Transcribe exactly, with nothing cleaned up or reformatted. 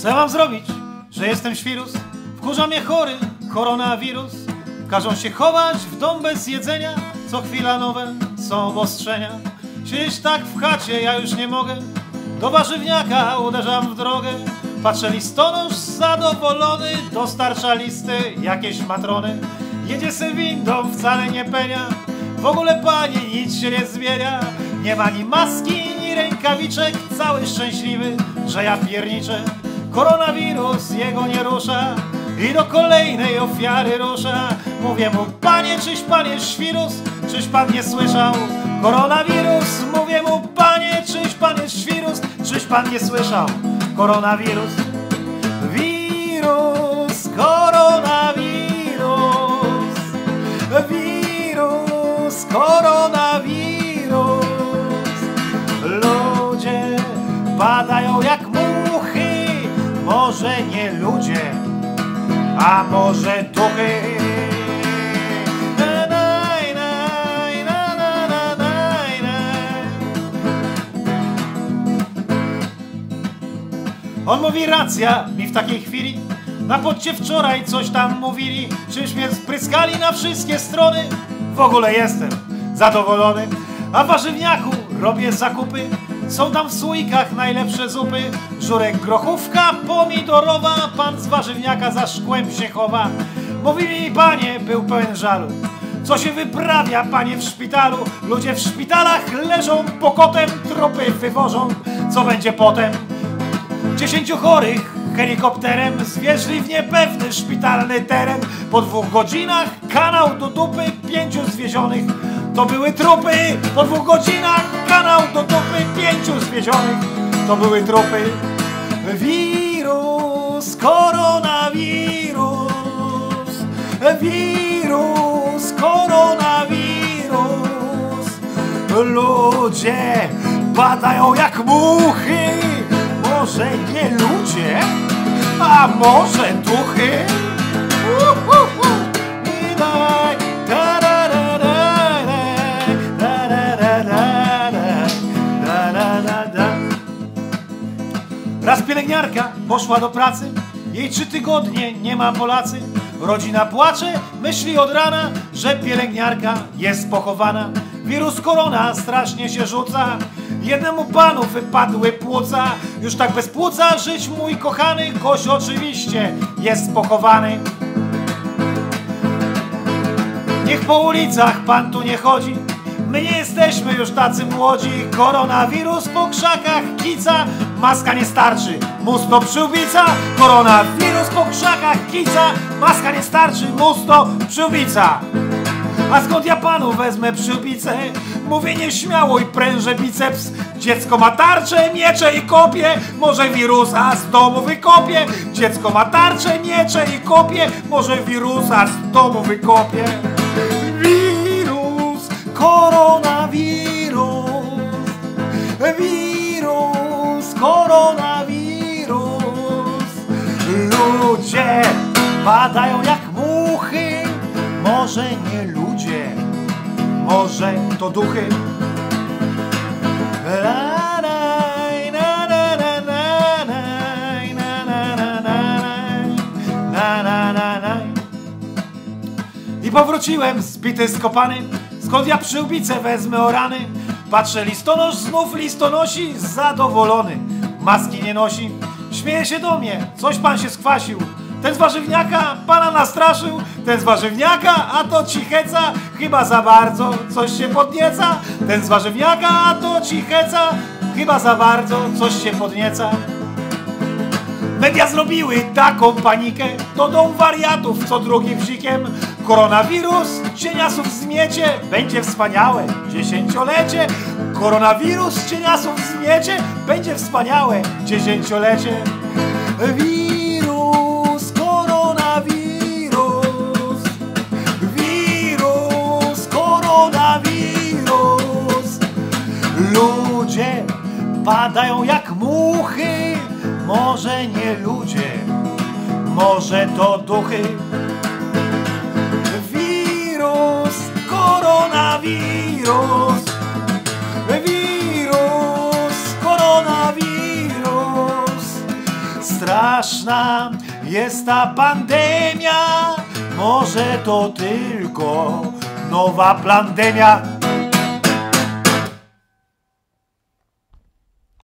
Co ja mam zrobić, że jestem świrus? Wkurza mnie chory koronawirus. Każą się chować w dom bez jedzenia. Co chwila nowe są obostrzenia. Siedzieć tak w chacie ja już nie mogę. Do warzywniaka uderzam w drogę. Patrzę, listonosz zadowolony dostarcza listy jakieś matrony. Jedzie se windą, wcale nie penia. W ogóle panie nic się nie zmienia. Nie ma ni maski, ni rękawiczek. Cały szczęśliwy, że ja pierniczę. Koronawirus jego nie rusza i do kolejnej ofiary rusza. Mówię mu, panie, czyś pan jest świrus? Czyś pan nie słyszał? Koronawirus. Mówię mu, panie, czyś pan jest świrus? Czyś pan nie słyszał? Koronawirus. Wirus, koronawirus. Wirus, koronawirus. Ludzie padają jak muchy. Może nie ludzie, a może duchy. On mówi, racja, mi w takiej chwili. Na poczcie wczoraj coś tam mówili. Czyż mnie spryskali na wszystkie strony? W ogóle jestem zadowolony. A w warzywniaku robię zakupy. Są tam w słoikach najlepsze zupy. Żurek, grochówka pomidorowa. Pan z warzywniaka za szkłem się chowa. Mówi mi, panie, był pełen żalu. Co się wyprawia, panie, w szpitalu? Ludzie w szpitalach leżą pokotem. Trupy wywożą. Co będzie potem? Dziesięciu chorych helikopterem zwieźli w niepewny szpitalny teren. Po dwóch godzinach kanał do dupy. Pięciu zwiezionych to były trupy. Po dwóch godzinach kanał do dupy. Pięciu zwiezionych to były trupy. Wirus, koronawirus. Wirus, koronawirus. Ludzie padają jak muchy. Może nie ludzie, a może duchy? Raz pielęgniarka poszła do pracy. Jej trzy tygodnie nie ma Polacy. Rodzina płacze, myśli od rana, że pielęgniarka jest pochowana. Wirus korona strasznie się rzuca. Jednemu panu wypadły płuca. Już tak bez płuca żyć, mój kochany. Gość oczywiście jest pochowany. Niech po ulicach pan tu nie chodzi. My nie jesteśmy już tacy młodzi. Koronawirus po krzakach kica. Maska nie starczy, mus to przyłbica. Koronawirus po krzakach kica. Maska nie starczy, mus to przyłbica. A skąd ja panu wezmę przyłbicę? Mówię nieśmiało i prężę biceps. Dziecko ma tarczę, miecze i kopie. Może wirusa z domu wykopie. Dziecko ma tarczę, miecze i kopie. Może wirusa z domu wykopie. Wirus, koronawirus. Wirus, koronawirus. Ludzie padają jak muchy. Może nie ludzie, może to duchy. I powróciłem zbity, skopany. Skąd ja przyłbicę wezmę o rany? Patrzę, listonosz znów listonosi. Zadowolony, maski nie nosi. Śmieje się do mnie, coś pan się skwasił. Ten z warzywniaka pana nastraszył. Ten z warzywniaka, a to cicheca. Chyba za bardzo coś się podnieca. Ten z warzywniaka, a to cicheca. Chyba za bardzo coś się podnieca. Media zrobiły taką panikę. To dom wariatów, co drugi wzikiem. Koronawirus cieniasów zmiecie. Będzie wspaniałe dziesięciolecie. Koronawirus cieniasów zmiecie. Będzie wspaniałe dziesięciolecie. Wirus, koronawirus. Wirus, koronawirus. Ludzie padają jak muchy. Może nie ludzie, może to duchy. Wirus, koronawirus. Wirus, koronawirus. Strach straszna jest ta pandemia, może to tylko nowa plandemia.